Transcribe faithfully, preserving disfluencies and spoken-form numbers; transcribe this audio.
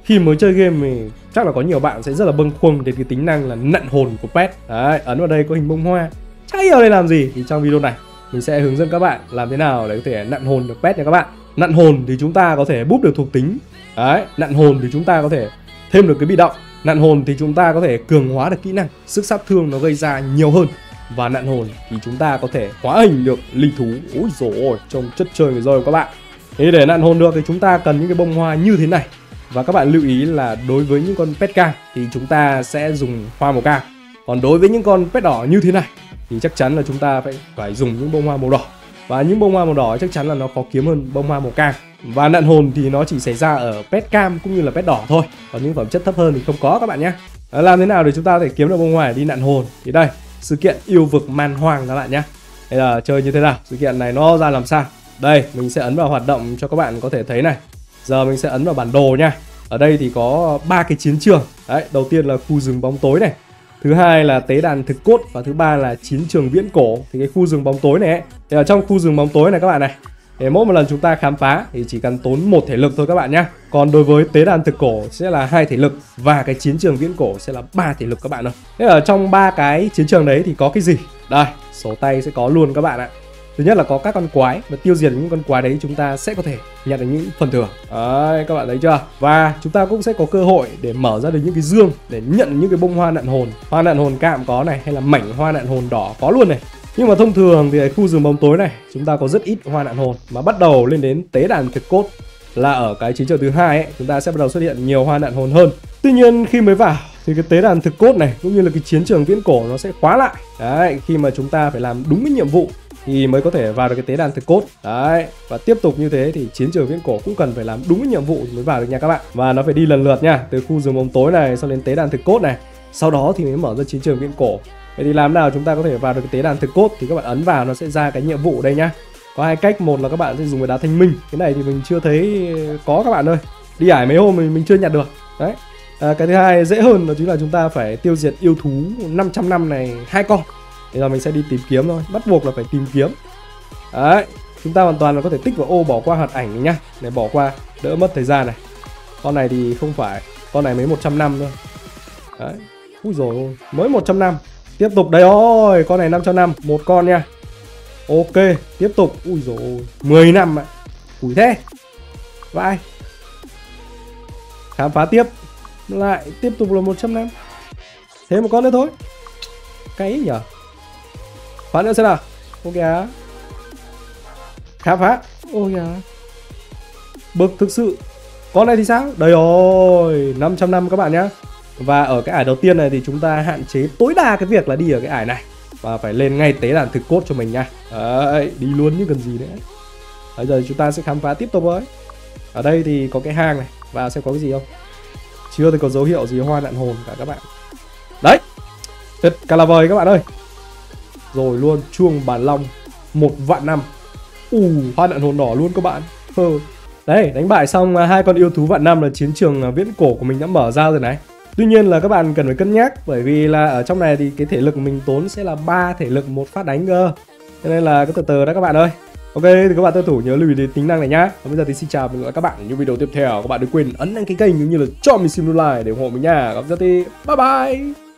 khi mới chơi game thì chắc là có nhiều bạn sẽ rất là bâng khuâng đến cái tính năng là nặn hồn của pet. Đấy, ấn vào đây có hình bông hoa, chả hiểu đây làm gì. Thì trong video này mình sẽ hướng dẫn các bạn làm thế nào để có thể nặn hồn được pet nha các bạn. Nặn hồn thì chúng ta có thể búp được thuộc tính. Đấy, nặn hồn thì chúng ta có thể thêm được cái bị động. Nặn hồn thì chúng ta có thể cường hóa được kỹ năng, sức sát thương nó gây ra nhiều hơn. Và nặn hồn thì chúng ta có thể hóa hình được linh thú. Ôi dồi ôi, trông chất chơi người rồi các bạn. Thế để nặn hồn được thì chúng ta cần những cái bông hoa như thế này. Và các bạn lưu ý là đối với những con pet cam thì chúng ta sẽ dùng hoa màu cam. Còn đối với những con pet đỏ như thế này thì chắc chắn là chúng ta phải phải dùng những bông hoa màu đỏ. Và những bông hoa màu đỏ chắc chắn là nó khó kiếm hơn bông hoa màu cam. Và nặn hồn thì nó chỉ xảy ra ở pet cam cũng như là pet đỏ thôi. Còn những phẩm chất thấp hơn thì không có các bạn nhé. Làm thế nào để chúng ta có thể kiếm được bông hoa để đi nặn hồn? Thì đây, sự kiện yêu vực man hoang các bạn nhé. Đây là chơi như thế nào? Sự kiện này nó ra làm sao? Đây, mình sẽ ấn vào hoạt động cho các bạn có thể thấy này. Giờ mình sẽ ấn vào bản đồ nha. Ở đây thì có ba cái chiến trường. Đấy, đầu tiên là khu rừng bóng tối này. Thứ hai là tế đàn thực cốt. Và thứ ba là chiến trường viễn cổ. Thì cái khu rừng bóng tối này ấy, thì ở trong khu rừng bóng tối này các bạn này, để mỗi một lần chúng ta khám phá thì chỉ cần tốn một thể lực thôi các bạn nhé. Còn đối với tế đàn thực cổ sẽ là hai thể lực. Và cái chiến trường viễn cổ sẽ là ba thể lực các bạn ơi. Thế ở trong ba cái chiến trường đấy thì có cái gì? Đây, sổ tay sẽ có luôn các bạn ạ. Thứ nhất là có các con quái, và tiêu diệt những con quái đấy chúng ta sẽ có thể nhận được những phần thưởng. Đấy, các bạn thấy chưa? Và chúng ta cũng sẽ có cơ hội để mở ra được những cái dương để nhận những cái bông hoa nặn hồn. Hoa nặn hồn cam có này, hay là mảnh hoa nặn hồn đỏ có luôn này. Nhưng mà thông thường thì ở khu rừng bóng tối này chúng ta có rất ít hoa nặn hồn. Mà bắt đầu lên đến tế đàn thực cốt là ở cái chiến trường thứ hai ấy, chúng ta sẽ bắt đầu xuất hiện nhiều hoa nặn hồn hơn. Tuy nhiên khi mới vào thì cái tế đàn thực cốt này cũng như là cái chiến trường viễn cổ nó sẽ khóa lại. Đấy, khi mà chúng ta phải làm đúng cái nhiệm vụ thì mới có thể vào được cái tế đàn thực cốt. Đấy, và tiếp tục như thế thì chiến trường viễn cổ cũng cần phải làm đúng cái nhiệm vụ mới vào được nha các bạn. Và nó phải đi lần lượt nha, từ khu rừng bóng tối này xong đến tế đàn thực cốt này, sau đó thì mới mở ra chiến trường viễn cổ. Vậy thì làm nào chúng ta có thể vào được cái tế đàn thực cốt? Thì các bạn ấn vào nó sẽ ra cái nhiệm vụ đây nhá. Có hai cách, một là các bạn sẽ dùng cái đá thanh minh. Cái này thì mình chưa thấy có các bạn ơi. Đi ải mấy hôm mình mình chưa nhặt được. Đấy. À, cái thứ hai dễ hơn đó chính là chúng ta phải tiêu diệt yêu thú năm trăm năm này hai con. Thì là mình sẽ đi tìm kiếm thôi, bắt buộc là phải tìm kiếm. Đấy, chúng ta hoàn toàn là có thể tích vào ô bỏ qua hoạt ảnh này nhá, để bỏ qua đỡ mất thời gian này. Con này thì không phải, con này mới một trăm năm thôi. Đấy, úi dồi ôi, mới một trăm năm. Tiếp tục đây ôi, con này năm trăm năm, một con nha. Ok, tiếp tục, ui dồi ôi, mười năm ạ. Ủi thế. Vãi. Khám phá tiếp. Lại tiếp tục là một trăm năm. Thế một con nữa thôi. Cái ấy nhở. Phá nữa xem nào. Ok á. Khám phá. Ôi à. Bực thực sự. Con này thì sao? Đây rồi, năm trăm năm các bạn nhá. Và ở cái ải đầu tiên này thì chúng ta hạn chế tối đa cái việc là đi ở cái ải này. Và phải lên ngay tế đàn thực cốt cho mình nha. Đấy, đi luôn như cần gì nữa. Bây giờ chúng ta sẽ khám phá tiếp tục thôi. Ở đây thì có cái hang này. Và xem có cái gì không. Chưa thấy có dấu hiệu gì hoa nặn hồn cả các bạn. Đấy, tuyệt cả là vời các bạn ơi. Rồi luôn, chuông bản long một vạn năm. Ù, hoa nặn hồn đỏ luôn các bạn. Hơ. Đấy, đánh bại xong hai con yêu thú vạn năm là chiến trường viễn cổ của mình đã mở ra rồi này. Tuy nhiên là các bạn cần phải cân nhắc, bởi vì là ở trong này thì cái thể lực của mình tốn sẽ là ba thể lực một phát đánh cơ. Cho nên là cứ từ từ đó các bạn ơi. Ok, thì các bạn tuân thủ nhớ lưu ý đến tính năng này nhá. Và bây giờ thì xin chào và hẹn gặp lại các bạn ở những video tiếp theo. Các bạn đừng quên ấn đăng ký kênh cũng như là cho mình xin like để ủng hộ mình nha. Gặp rất thì bye bye.